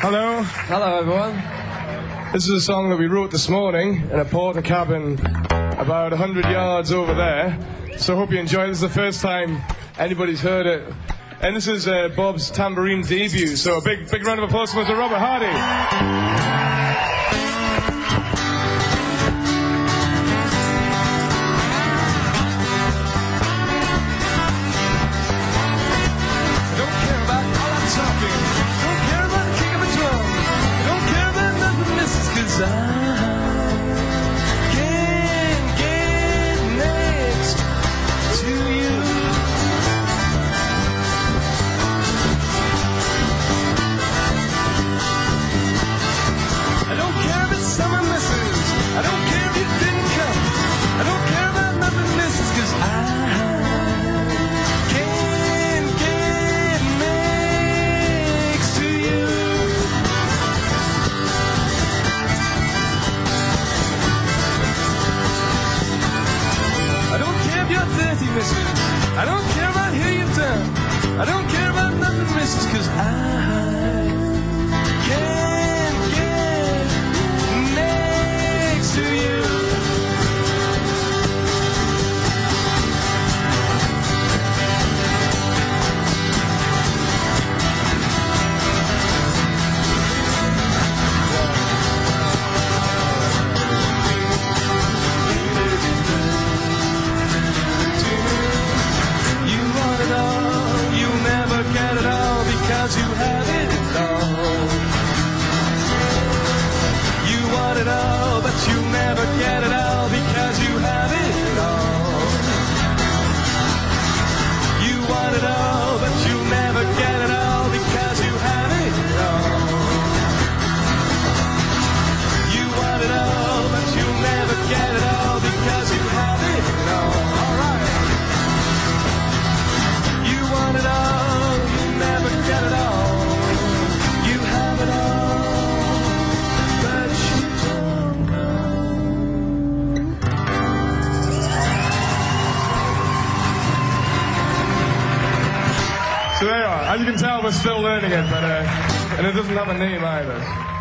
Hello. Hello, everyone. This is a song that we wrote this morning in a porta cabin about 100 yards over there. So I hope you enjoy it. This is the first time anybody's heard it. And this is Bob's tambourine debut. So a big round of applause for Mr. Robert Hardy. I don't care about who you've done. I don't care about nothing, missus, 'cause I can't get next to you. Because you have it all. You want it all, but you never get it all because you have it all. You want it all, but you never get it all because you have it all. You want it all, but you never get it all because you have it all. All right. You want it all, you never get it all. You have it all, but you don't know. So there you are. As you can tell, we're still learning it, but and it doesn't have a name either.